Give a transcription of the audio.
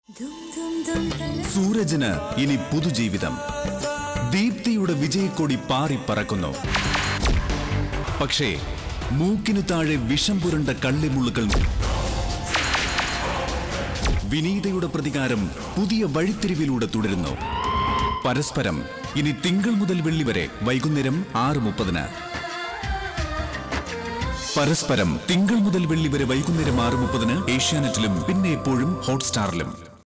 സൂരജിന് ഇനി പുതുജീവിതം. ദീപ്തിയുടെ വിജയക്കൊടി പാറി പറക്കുന്നു. പക്ഷേ മൂക്കിനു താഴെ വിഷം പുരണ്ട കള്ളിമുള്ളുകൾ. വിനീതയുടെ പ്രതികാരം പുതിയ വഴിത്തിരിവിലൂടെ തുടരുന്നു. പരസ്പരം ഇനി തിങ്കൾ മുതൽ വെള്ളി വരെ വൈകുന്നേരം 6:30. പരസ്പരം തിങ്കൾ മുതൽ വെള്ളി വരെ വൈകുന്നേരം 6:30 ഏഷ്യാനെറ്റിലും പിന്നെ എപ്പോഴും ഹോട്ട്സ്റ്റാറിലും.